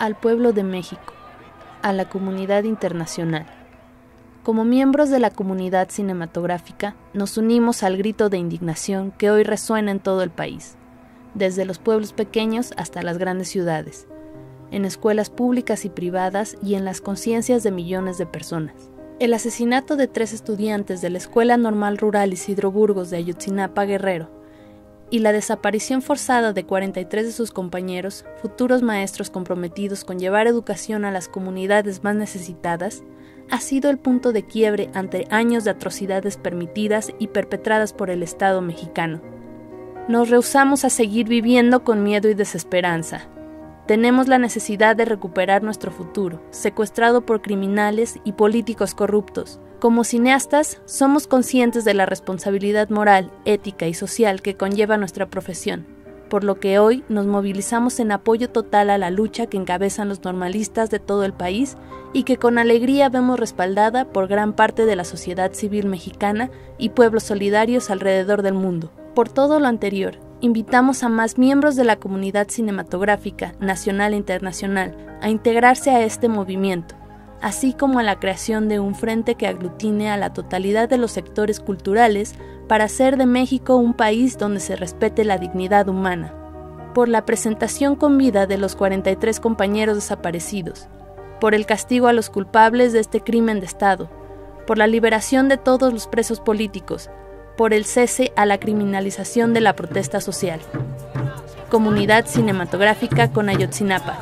al pueblo de México, a la comunidad internacional. Como miembros de la comunidad cinematográfica, nos unimos al grito de indignación que hoy resuena en todo el país, desde los pueblos pequeños hasta las grandes ciudades, en escuelas públicas y privadas y en las conciencias de millones de personas. El asesinato de 3 estudiantes de la Escuela Normal Rural Isidro Burgos de Ayotzinapa, Guerrero, y la desaparición forzada de 43 de sus compañeros, futuros maestros comprometidos con llevar educación a las comunidades más necesitadas, ha sido el punto de quiebre ante años de atrocidades permitidas y perpetradas por el Estado mexicano. Nos rehusamos a seguir viviendo con miedo y desesperanza. Tenemos la necesidad de recuperar nuestro futuro, secuestrado por criminales y políticos corruptos. Como cineastas, somos conscientes de la responsabilidad moral, ética y social que conlleva nuestra profesión, por lo que hoy nos movilizamos en apoyo total a la lucha que encabezan los normalistas de todo el país y que con alegría vemos respaldada por gran parte de la sociedad civil mexicana y pueblos solidarios alrededor del mundo. Por todo lo anterior, invitamos a más miembros de la comunidad cinematográfica, nacional e internacional, a integrarse a este movimiento, así como a la creación de un frente que aglutine a la totalidad de los sectores culturales para hacer de México un país donde se respete la dignidad humana. Por la presentación con vida de los 43 compañeros desaparecidos, por el castigo a los culpables de este crimen de Estado, por la liberación de todos los presos políticos, por el cese a la criminalización de la protesta social. Comunidad Cinematográfica con Ayotzinapa.